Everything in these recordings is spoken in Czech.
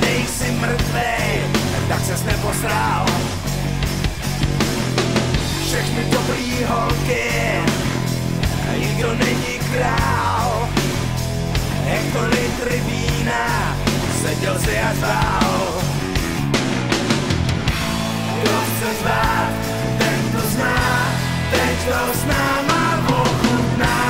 nejsi mrtvej, tak ses neposral. Všechny dobrý holky, nikdo není král. Hektolitry vína, seděl si a zvál. Kdo chce zvát, ten to zná, teď to s náma ochutná.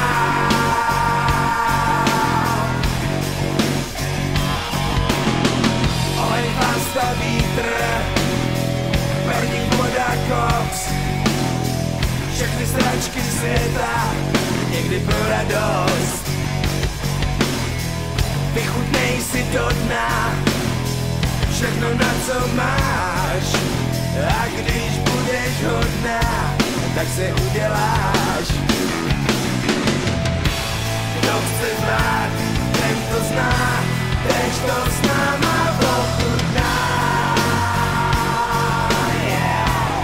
Olej, pasta, vítr, perník, voda, koks. Všechny sračky světa, někdy pro radost. Vychutnej si do dna všechno, na co máš. A když budeš hodná, tak se uděláš. Kdo chce znát, ten to zná, teď to s náma ochutná. Yeah.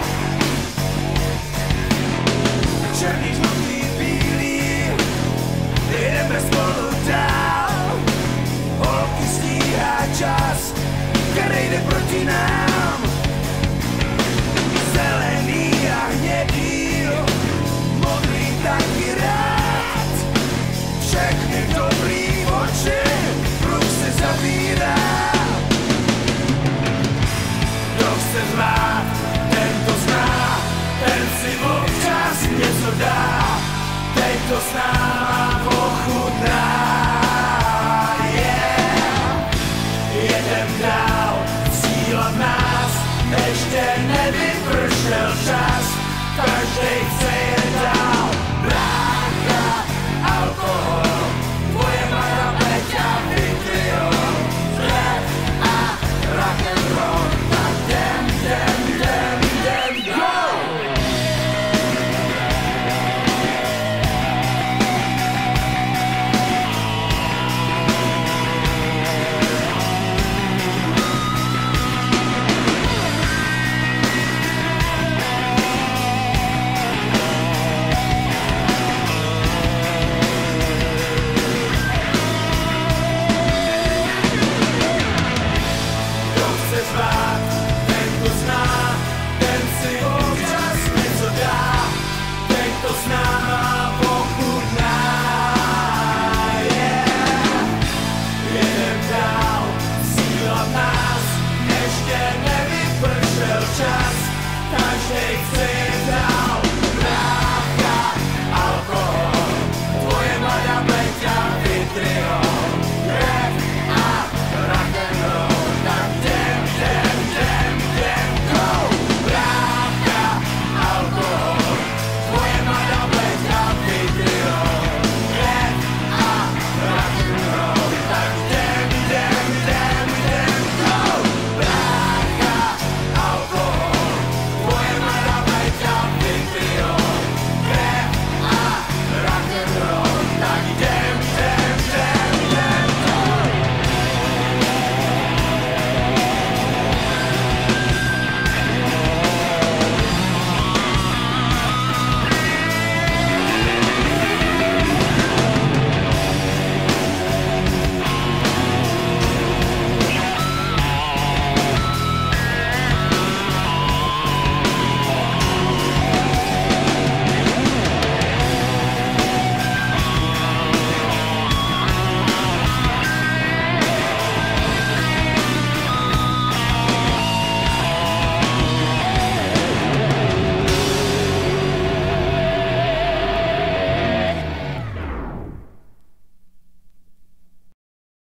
Černý, žlutý, bílý, jdeme spolu dál. Holky stíhá čas, který jde proti nám. Zelený a hnědý, modrý taky rád. Všechny dobrý oči, kruh se zavírá. Kdo chce zvát, ten to zná, ten si občas něco dá. Teď to s náma ochutná. Jedem dál, cíl nás, ještě nevypršel čas, každej chce jet dál.